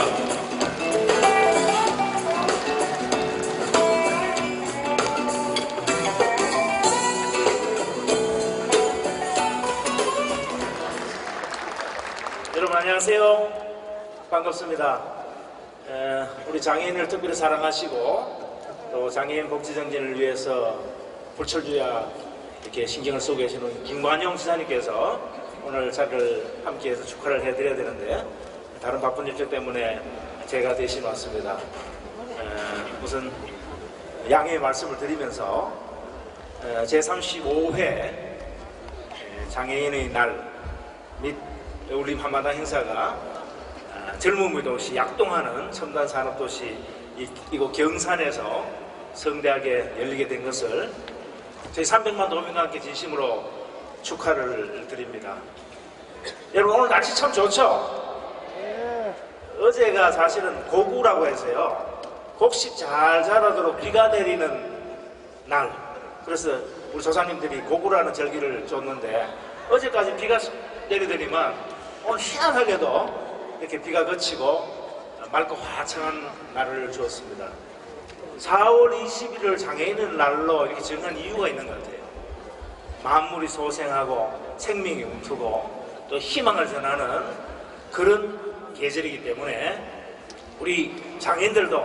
Speaker 7: 여러분 안녕하세요. 반갑습니다. 에, 우리 장애인을 특별히 사랑하시고 또 장애인 복지 정진을 위해서 불철주야 이렇게 신경을 쓰고 계시는 김관영 지사님께서 오늘 자리를 함께해서 축하를 해드려야 되는데 다른 바쁜 일정 때문에 제가 대신 왔습니다. 에, 우선 양해의 말씀을 드리면서 에, 제삼십오 회 장애인의 날 및 울림 한마당 행사가 젊음의 도시 약동하는 첨단 산업도시 이곳 경산에서 성대하게 열리게 된 것을 저희 삼백만 도민과 함께 진심으로 축하를 드립니다. 여러분 오늘 날씨 참 좋죠? 어제가 사실은 고구라고 해서요. 곡식 잘 자라도록 비가 내리는 날. 그래서 우리 조상님들이 고구라는 절기를 줬는데 어제까지 비가 내리더니만 오늘 희한하게도 이렇게 비가 그치고 맑고 화창한 날을 주었습니다. 사월 이십일을 장애인의 날로 이렇게 정한 이유가 있는 것 같아요. 만물이 소생하고 생명이 움트고 또 희망을 전하는 그런 계절이기 때문에 우리 장애인들도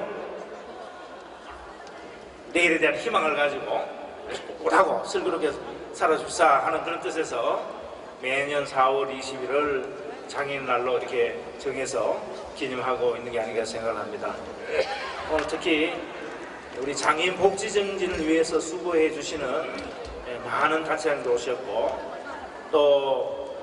Speaker 7: 내일에 대한 희망을 가지고 꿋꿋하고 슬기롭게 살아줍사 하는 그런 뜻에서 매년 사월 이십일을 장애인 날로 이렇게 정해서 기념하고 있는 게 아닌가 생각을 합니다. 오늘 특히 우리 장애인 복지 정진을 위해서 수고해 주시는 많은 단체장도 오셨고 또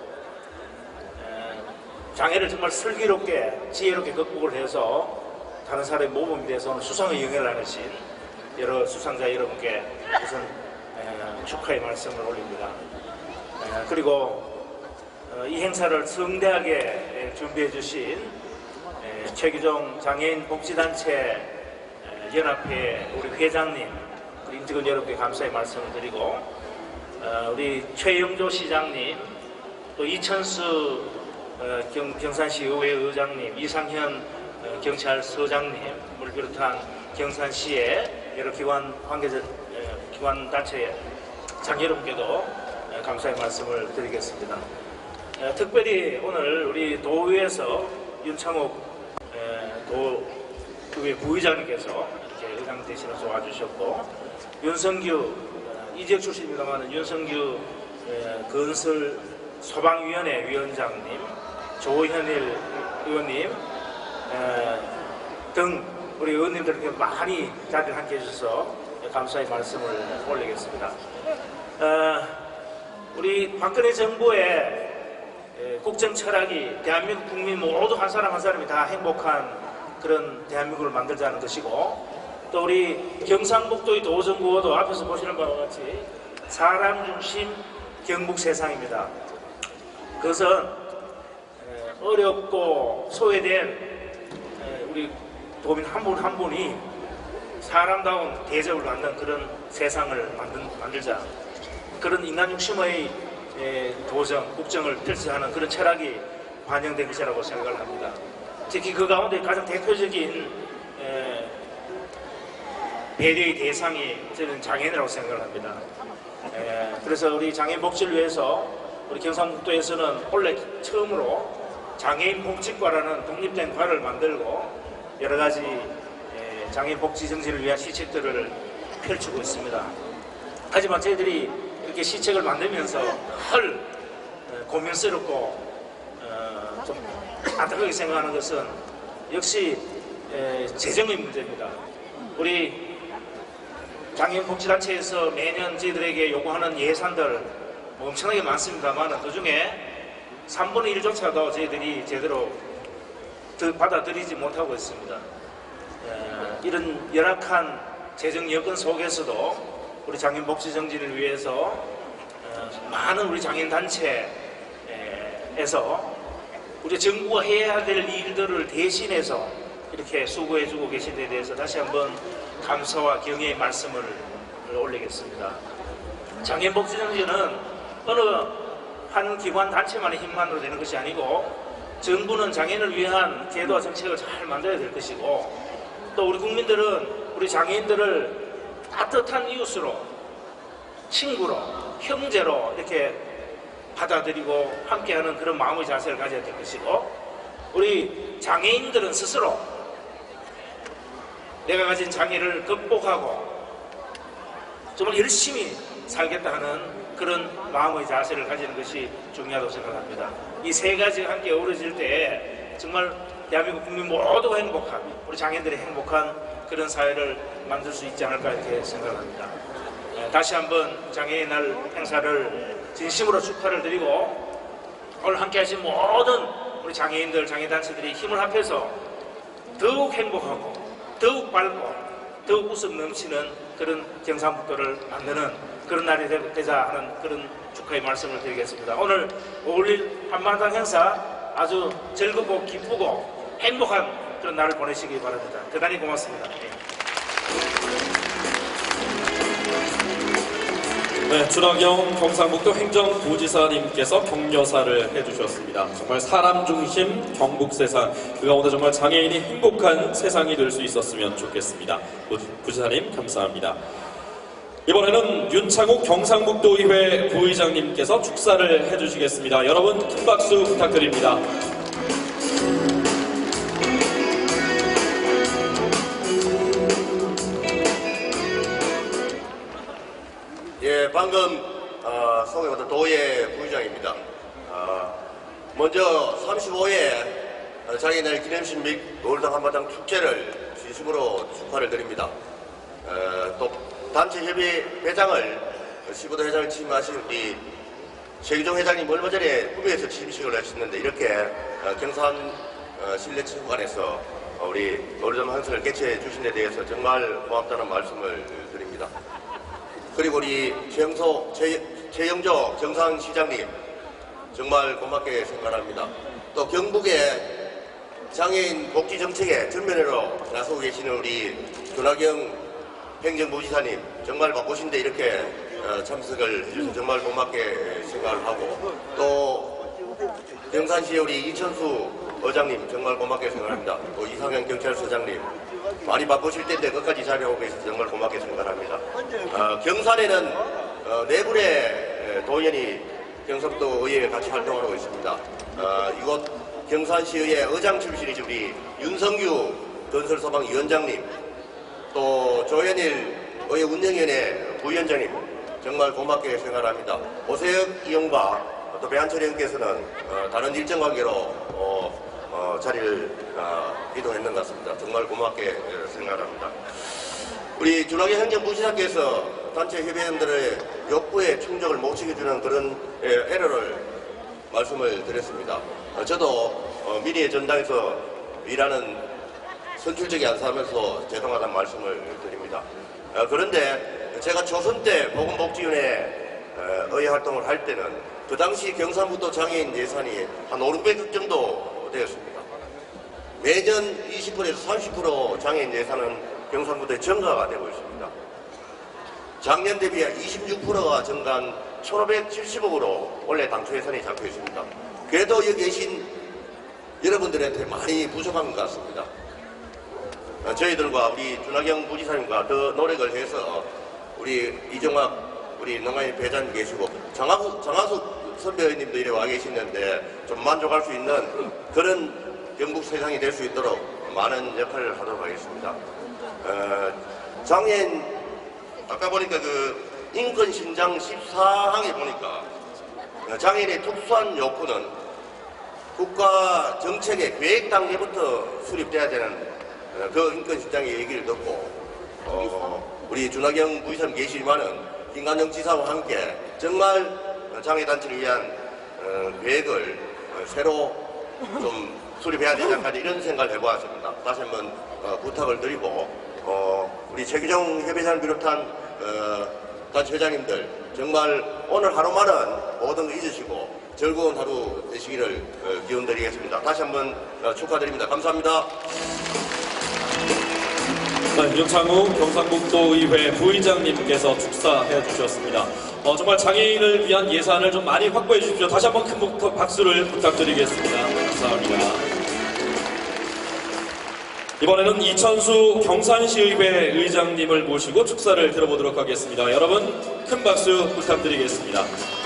Speaker 7: 장애를 정말 슬기롭게 지혜롭게 극복을 해서 다른 사람의 모범이 돼서 오늘 수상의 영예를 하신 여러 수상자 여러분께 우선 축하의 말씀을 올립니다. 그리고 이 행사를 성대하게 준비해 주신 최규종 장애인 복지단체 연합회 우리 회장님, 우리 임직원 여러분께 감사의 말씀을 드리고 우리 최영조 시장님, 또 이천수 경, 경산시 의회 의장님, 이상현 경찰서장님을 비롯한 경산시의 여러 기관 관계자, 기관 단체 장 여러분께도 감사의 말씀을 드리겠습니다. 특별히 오늘 우리 도의회에서 윤창욱 도의회 부의장님께서 이렇게 의장 대신해서 와주셨고 윤성규 이지역 출신입니다만 윤성규 건설 소방위원회 위원장님, 조현일 의원님 등 우리 의원님들께 많이 자리를 함께 해주셔서 감사의 말씀을 올리겠습니다. 우리 박근혜 정부의 국정 철학이 대한민국 국민 모두 한 사람 한 사람이 다 행복한 그런 대한민국을 만들자는 것이고 또 우리 경상북도의 도정구호도 앞에서 보시는 바와 같이 사람 중심 경북 세상입니다. 그것은 어렵고 소외된 우리 도민 한 분 한 분이 사람다운 대접을 받는 그런 세상을 만든, 만들자 그런 인간 중심의 도정, 국정을 펼쳐하는 그런 철학이 반영된 것이라고 생각을 합니다. 특히 그 가운데 가장 대표적인 배려의 대상이 저는 장애인이라고 생각을 합니다. 그래서 우리 장애인 복지를 위해서 우리 경상북도에서는 원래 처음으로 장애인 복지과라는 독립된 과를 만들고 여러 가지 장애인 복지 정진을 위한 시책들을 펼치고 있습니다. 하지만 저희들이 이렇게 시책을 만들면서 헐 고민스럽고 어, 좀 안타깝게 생각하는 것은 역시 에, 재정의 문제입니다. 우리 장애인 복지단체에서 매년 저희들에게 요구하는 예산들 뭐 엄청나게 많습니다만 그 중에 삼분의 일조차도 저희들이 제대로 더 받아들이지 못하고 있습니다. 에, 이런 열악한 재정 여건 속에서도 우리 장애인 복지 정진을 위해서 어, 많은 우리 장애인 단체에서 우리 정부가 해야 될 일들을 대신해서 이렇게 수고해주고 계신 데 대해서 다시 한번 감사와 경의의 말씀을 올리겠습니다. 장애인 복지 정진은 어느 한 기관 단체만의 힘만으로 되는 것이 아니고 정부는 장애인을 위한 제도와 정책을 잘 만들어야 될 것이고 또 우리 국민들은 우리 장애인들을 따뜻한 이웃으로 친구로 형제로 이렇게 받아들이고 함께하는 그런 마음의 자세를 가져야 될 것이고 우리 장애인들은 스스로 내가 가진 장애를 극복하고 정말 열심히 살겠다 하는 그런 마음의 자세를 가지는 것이 중요하다고 생각합니다. 이 세 가지가 함께 어우러질 때 정말 대한민국 국민 모두가 행복한 우리 장애인들이 행복한 그런 사회를 만들 수 있지 않을까 이렇게 생각합니다. 다시 한번 장애인 날 행사를 진심으로 축하를 드리고 오늘 함께 하신 모든 우리 장애인들, 장애단체들이 힘을 합해서 더욱 행복하고 더욱 밝고 더욱 웃음 넘치는 그런 경상북도를 만드는 그런 날이 되자 하는 그런 축하의 말씀을 드리겠습니다. 오늘 오일일 한마당 행사 아주 즐겁고 기쁘고 행복한 그런 날을 보내시기 바랍니다. 대단히 고맙습니다.
Speaker 1: 네, 준하경 경상북도 행정부지사님께서 격려사를 해주셨습니다. 정말 사람 중심 경북 세상, 그 가운데 정말 장애인이 행복한 세상이 될 수 있었으면 좋겠습니다. 부지사님 감사합니다. 이번에는 윤창욱 경상북도의회 부의장님께서 축사를 해주시겠습니다. 여러분 큰 박수 부탁드립니다.
Speaker 8: 예, 방금 어, 소개받은 도예 부의장입니다. 어, 먼저 삼십오 회 장애인날 기념식 및 노을당 한마당 축제를 진심으로 축하를 드립니다. 어, 또 단체 협의 회장을 십오 대 회장을 취임하신 우리 최기종 회장님 얼마 전에 구미에서 취임식을 하셨는데 이렇게 어, 경산 어, 실내체육관에서 어, 우리 노을당 행사를 개최해 주신 데 대해서 정말 고맙다는 말씀을 드립니다. 그리고 우리 최영소, 최, 최영조 경상시장님 정말 고맙게 생각합니다. 또 경북의 장애인 복지 정책에 전면으로 나서고 계시는 우리 준하경 행정부지사님 정말 바쁘신데 이렇게 참석을 해주셔서 정말 고맙게 생각을 하고 또 경산시의 우리 이천수 의장님 정말 고맙게 생각합니다. 또 이상현 경찰서장님 많이 바쁘실 텐데 끝까지 자리하고 계셔서 정말 고맙게 생각합니다. 어, 경산에는 어, 네 분의 도의원이 경상북도 의회에 같이 활동하고 있습니다. 어, 이곳 경산시의회 의장 출신이신 우리 윤성규 건설소방위원장님, 또 조현일 의회 운영위원회 부위원장님 정말 고맙게 생각합니다. 오세혁 의원과 또 배한철 의원께서는 어, 다른 일정 관계로 어, 어, 자리를 어, 이동했는 것 같습니다. 정말 고맙게 생각합니다. 우리 준하경 행정부지사께서 단체 협의원들의 욕구에 충족을 못 시켜주는 그런 예, 에러를 말씀을 드렸습니다. 어, 저도 어, 미래의 전당에서 일하는 선출직이 안 사면서 죄송하다는 말씀을 드립니다. 어, 그런데 제가 조선 때 보건복지위원회 어, 의회 활동을 할 때는 그 당시 경상북도 장애인 예산이 한 오백억 정도 되었습니다. 매년 이십 퍼센트에서 삼십 퍼센트 장애인 예산은 경상북도에 증가가 되고 있습니다. 작년 대비 이십육 퍼센트가 증가한 천오백칠십억으로 원래 당초 예산이 잡혀 있습니다. 그래도 여기 계신 여러분들한테 많이 부족한 것 같습니다. 저희들과 우리 준하경 부지사님과 더 노력을 해서 우리 이정학 우리 농가인 배장님 계시고 장하수, 장하수 선배님도 이래 와 계시는데 좀 만족할 수 있는 그런 경북 세상이 될 수 있도록 많은 역할을 하도록 하겠습니다. 어, 장애인 아까 보니까 그 인권신장 십사 항에 보니까 장애인의 특수한 욕구는 국가 정책의 계획 단계부터 수립돼야 되는 그 인권신장의 얘기를 듣고 어, 우리 준하경 부의사님 계시지만은 김관영 지사와 함께 정말 장애단체를 위한 어, 계획을 새로 좀 수립해야 되지 않을까 이런 생각을 해보았습니다. 다시 한번 어, 부탁을 드리고 어, 우리 최규정 협의사를 비롯한 어, 단체 회장님들 정말 오늘 하루만은 모든 거 잊으시고 즐거운 하루 되시기를 어, 기원드리겠습니다. 다시 한번 어, 축하드립니다. 감사합니다.
Speaker 1: 네, 윤창우 경상북도의회 부의장님께서 축사해 주셨습니다. 어, 정말 장애인을 위한 예산을 좀 많이 확보해 주십시오. 다시 한번 큰 박수를 부탁드리겠습니다. 감사합니다. 이번에는 이천수 경산시의회 의장님을 모시고 축사를 들어보도록 하겠습니다. 여러분 큰 박수 부탁드리겠습니다.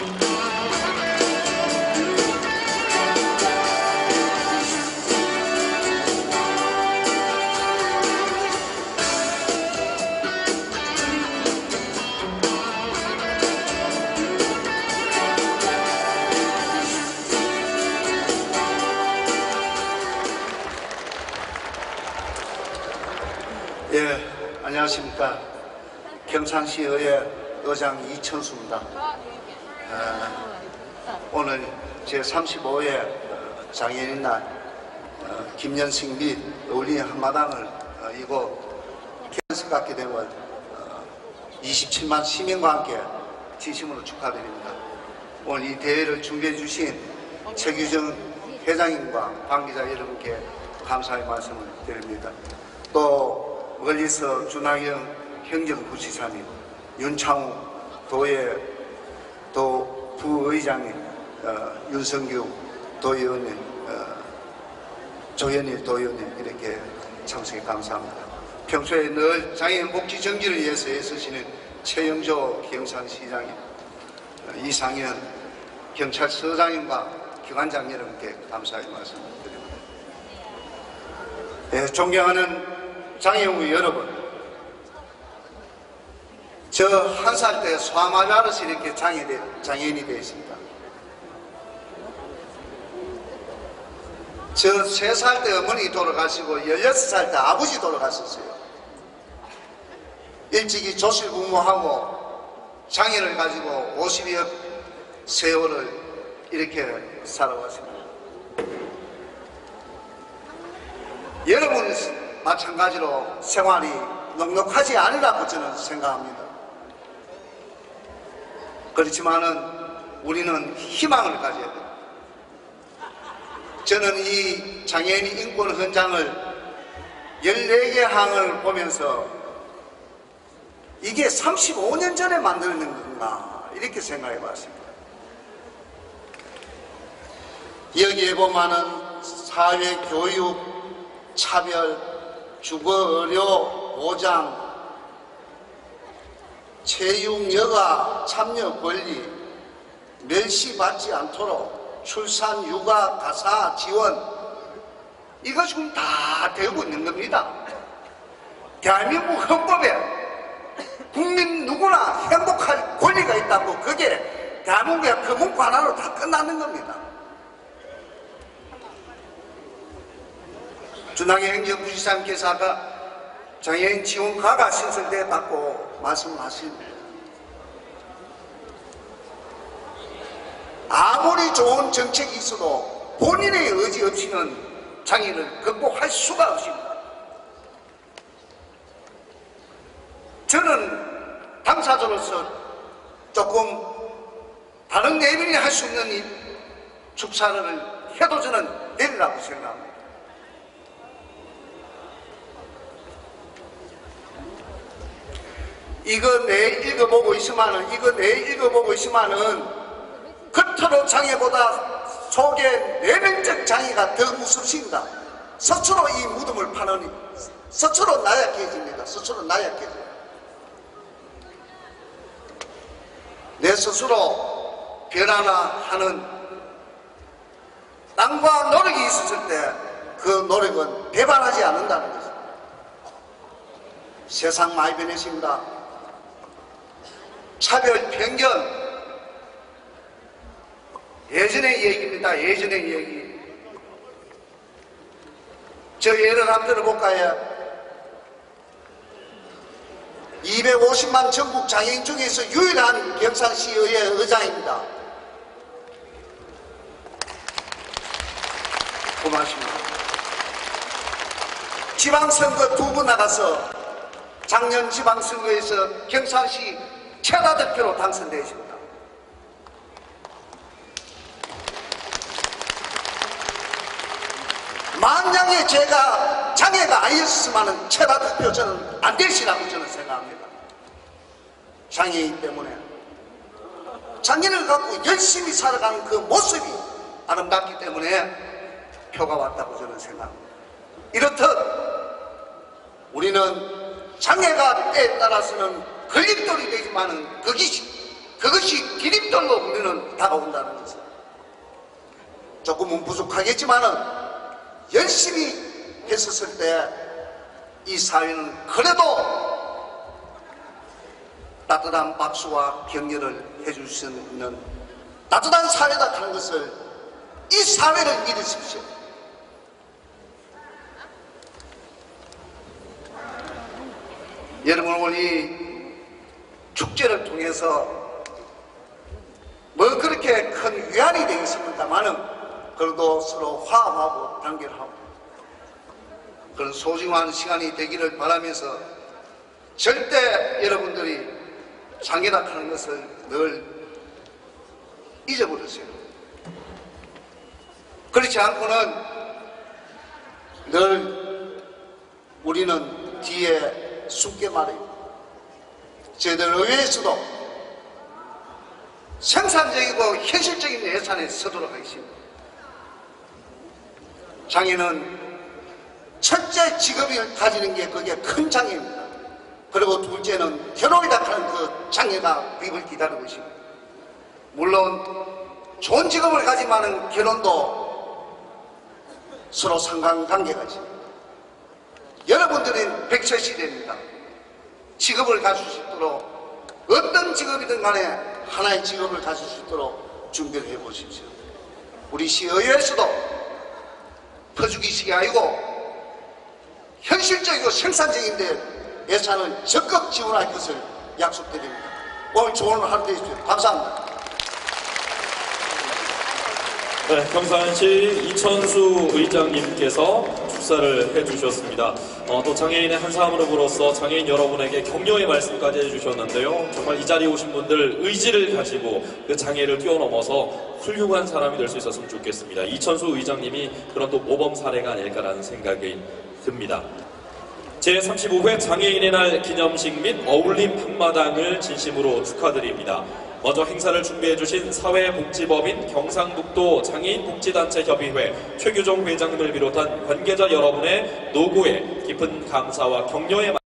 Speaker 9: 예, 안녕하십니까. 경산시의회 의장 이천수입니다. 어, 오늘 제삼십오 회 장애인 날 어, 김연식 및 어울리 한마당을 어, 이곳 경산시 갖게 됨을 어, 이십칠만 시민과 함께 진심으로 축하드립니다. 오늘 이 대회를 준비해 주신 최규정 회장님과 관계자 여러분께 감사의 말씀을 드립니다. 또 멀리서 준하경 행정부시장님, 윤창우 도의 도 부의장님, 어, 윤성규 도의원님, 어, 조현일 도의원님 이렇게 참석해 감사합니다. 평소에 늘 장애인 복지 정기를 위해서 애쓰시는 최영조 경산시장님, 어, 이상현 경찰서장님과 기관장 여러분께 감사의 말씀드립니다. 예, 존경하는 장애인 여러분, 저 한 살 때 소아마비아로서 이렇게 장애, 장애인이 되었습니다. 저 세 살 때 어머니 돌아가시고 열여섯 살 때 아버지 돌아가셨어요. 일찍이 조실부모하고 장애를 가지고 오십여 세월을 이렇게 살아왔습니다. 여러분 마찬가지로 생활이 넉넉하지 않으라고 저는 생각합니다. 그렇지만은 우리는 희망을 가져야 돼요. 저는 이 장애인 인권 헌장을 열네 개 항을 보면서 이게 삼십오 년 전에 만드는 건가 이렇게 생각해 봤습니다. 여기에 보면은 사회, 교육, 차별, 주거, 의료, 보장, 채용, 여가, 참여 권리, 멸시받지 않도록 출산, 육아, 가사, 지원 이거 지금 다 되고 있는 겁니다. 대한민국 헌법에 국민 누구나 행복할 권리가 있다고 그게 대한민국의 그 문구 하나로 다 끝나는 겁니다. 준하경 행정부시장께서 아까 장애인 지원가가 신설되었다고 말씀하십니다. 아무리 좋은 정책이 있어도 본인의 의지 없이는 장애인을 극복할 수가 없습니다. 저는 당사자로서 조금 다른 내빈이 할 수 있는 이 축사를 해도 저는 내리라고 생각합니다. 이거 내일 읽어보고 있으면은, 이거 내일 읽어보고 있으면은, 겉으로 장애보다 속에 내면적 장애가 더 무섭습니다. 스스로 이 무덤을 파는, 스스로 나약해집니다. 스스로 나약해져요. 내 스스로 변화나 하는 땅과 노력이 있었을 때 그 노력은 배반하지 않는다는 것입니다. 세상 많이 변했습니다. 차별, 편견, 예전의 얘기입니다. 예전의 얘기. 저 예를 한번 들어볼까요? 이백오십만 전국 장애인 중에서 유일한 경산시의회 의장입니다. 고맙습니다. 지방선거 두 번 나가서 작년 지방선거에서 경산시 최다 득표로 당선되십니다. 만약에 제가 장애가 아니었으면 최다 득표 저는 안 되시라고 저는 생각합니다. 장애인 때문에 장애를 갖고 열심히 살아가는 그 모습이 아름답기 때문에 표가 왔다고 저는 생각합니다. 이렇듯 우리는 장애가 때에 따라서는 걸림돌이 되지만은 그것이, 그것이 기립돌로 우리는 다가온다는 것은 조금은 부족하겠지만은 열심히 했었을 때 이 사회는 그래도 따뜻한 박수와 격려를 해줄 수 있는 따뜻한 사회다 하는 것을 이 사회를 믿으십시오. 여러분 오늘 축제를 통해서 뭐 그렇게 큰 위안이 되겠습니다만은 그래도 서로 화합하고 단결하고 그런 소중한 시간이 되기를 바라면서 절대 여러분들이 장애다 하는 것을 늘 잊어버리세요. 그렇지 않고는 늘 우리는 뒤에 숨게 말해요. 저희들 의회에서도 생산적이고 현실적인 예산에 서도록 하겠습니다. 장애는 첫째 직업을 가지는 게 그게 큰 장애입니다. 그리고 둘째는 결혼이다 하는 그 장애가 비입을 기다리고 있습니다. 물론 좋은 직업을 가지만은 결혼도 서로 상관관계가 있습니다. 여러분들은 백세 시대입니다. 직업을 가질 수 있도록 어떤 직업이든 간에 하나의 직업을 가질 수 있도록 준비를 해보십시오. 우리 시의회에서도 퍼주기식이 아니고 현실적이고 생산적인데 예산을 적극 지원할 것을 약속드립니다. 오늘 좋은 하루 되십시오. 감사합니다.
Speaker 1: 네, 경산시 이천수 의장님께서 축사를 해주셨습니다. 어, 또 장애인의 한 사람으로서 장애인 여러분에게 격려의 말씀까지 해주셨는데요. 정말 이 자리에 오신 분들 의지를 가지고 그 장애를 뛰어넘어서 훌륭한 사람이 될 수 있었으면 좋겠습니다. 이천수 의장님이 그런 또 모범 사례가 아닐까라는 생각이 듭니다. 제삼십오 회 장애인의 날 기념식 및 어울림 한마당을 진심으로 축하드립니다. 먼저 행사를 준비해주신 사회복지법인 경상북도 장애인복지단체협의회 최규종 회장님을 비롯한 관계자 여러분의 노고에 깊은 감사와 격려의